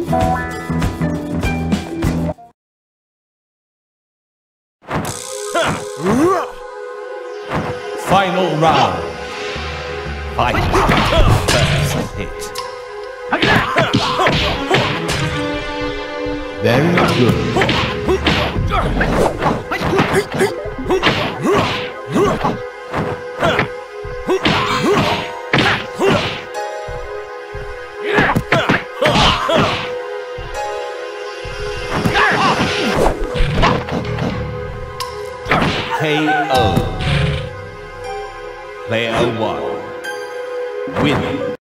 Final round. Fight. First hit. Very good. KO. Player 1 wins.